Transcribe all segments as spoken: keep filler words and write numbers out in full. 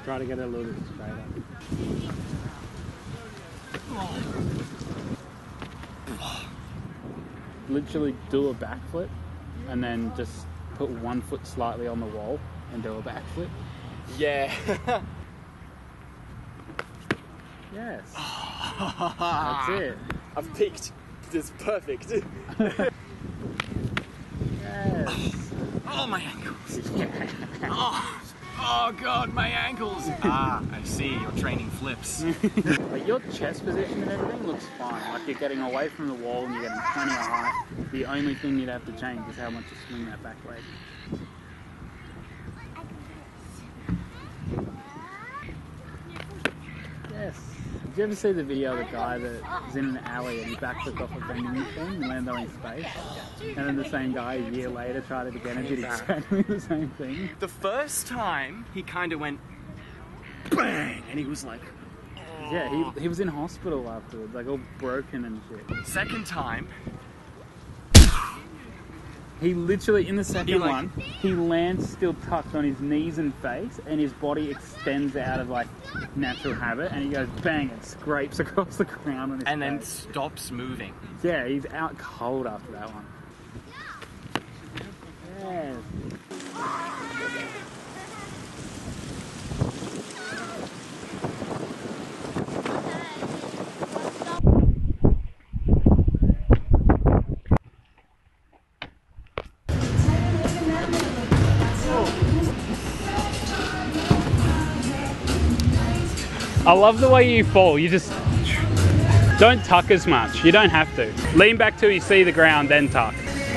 Try to get it a little bit straighter. Literally do a backflip and then just put one foot slightly on the wall and do a backflip. Yeah. Yes. That's it. I've peaked. It's perfect. Yes. Oh, my ankles. Oh. Oh God, my ankles! Ah, I see, you're training flips. Like your chest position and everything looks fine. Like you're getting away from the wall and you're getting plenty of height. The only thing you'd have to change is how much you swing that back leg. Yes. Did you ever see the video of the guy that was in an alley and he backflipped off a vending machine and landed on his face? And then the same guy a year later tried it again and did exactly the same thing. The first time, he kind of went bang, and he was like, oh. Yeah, he, he was in hospital afterwards, like all broken and shit. Second time, he literally, in the second he, like, one, he lands still tucked on his knees and face, and his body extends out of like natural habit, and he goes bang and scrapes across the ground on his and face. then stops moving. Yeah, he's out cold after that one. Yes. I love the way you fall. You just don't tuck as much. You don't have to. Lean back till you see the ground, then tuck.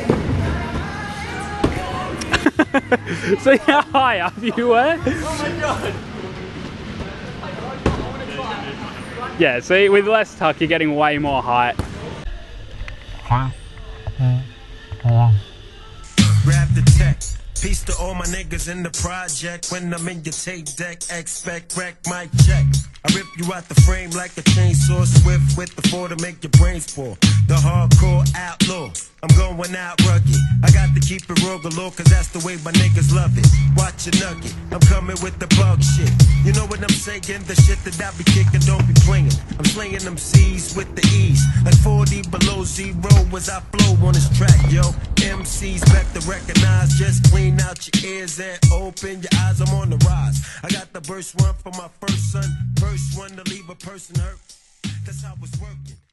See how high up you were? Oh my God! Yeah, see, with less tuck, you're getting way more height. Grab the tech. Peace to all my niggas in the project. When I'm in your tape deck, expect wreck my check. I rip you out the frame like a chainsaw, swift with the four to make your brains fall. The hardcore outlaw, I'm going out rugged. I got to keep it real galore, cause that's the way my niggas love it. Watch a nugget, I'm coming with the bug shit. You know what I'm saying? The shit that I be kicking, don't be playing. I'm slaying them C's with the E's, like forty below zero as I flow on this track, yo. M Cs back to recognize, just clean out your ears and open your eyes, I'm on the rise. I got the verse one for my first son, first one to leave a person hurt. That's how it's working.